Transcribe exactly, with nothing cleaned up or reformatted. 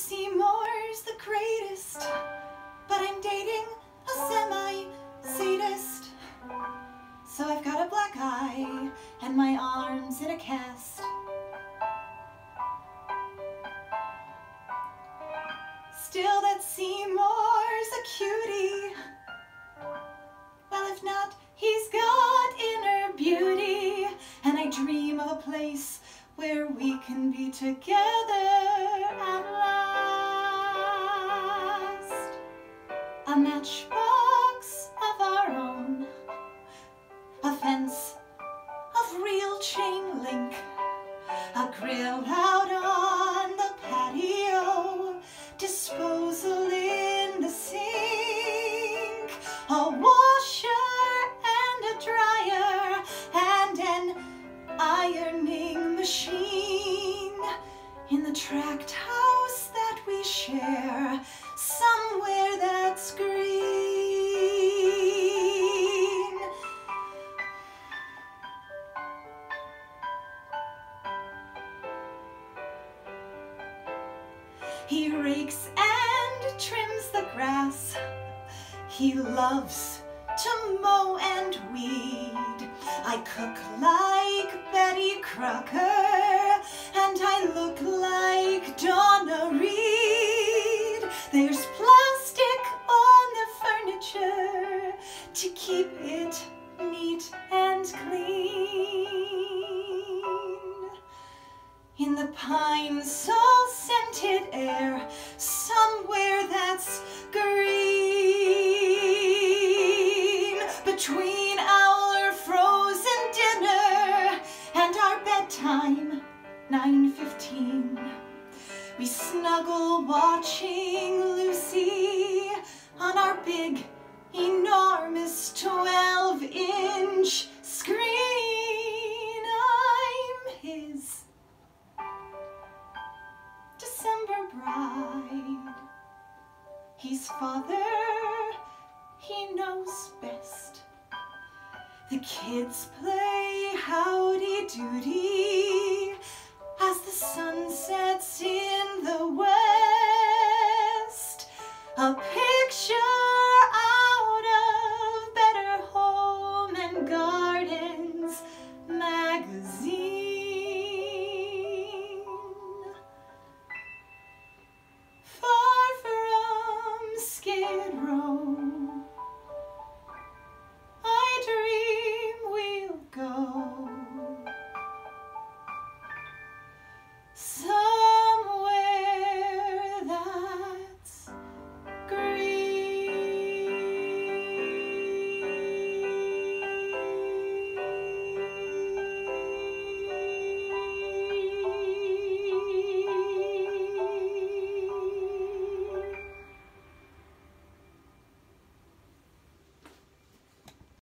Seymour's the greatest, but I'm dating a semi-sadist. So I've got a black eye and my arms in a cast. Still, that Seymour's a cutie. Well, if not, he's got inner beauty. And I dream of a place where we can be together at last. A matchbox of our own, a fence of real chain link, a grill out on the patio, disposal in the sink, a washer and a dryer, and an ironing machine in the tract house that we share, somewhere that's green. He rakes and trims the grass. He loves to mow and weed. I cook like Betty Crocker, and I look like Donna Reed. There's plastic on the furniture to keep it neat and clean. In the pine sol scented air, somewhere that's green. Between our frozen dinner and our bedtime, nine fifteen, we snuggle watching Lucy on our big, enormous twelve inch screen. I'm his December bride. He's father, he knows best. The kids play howdy doody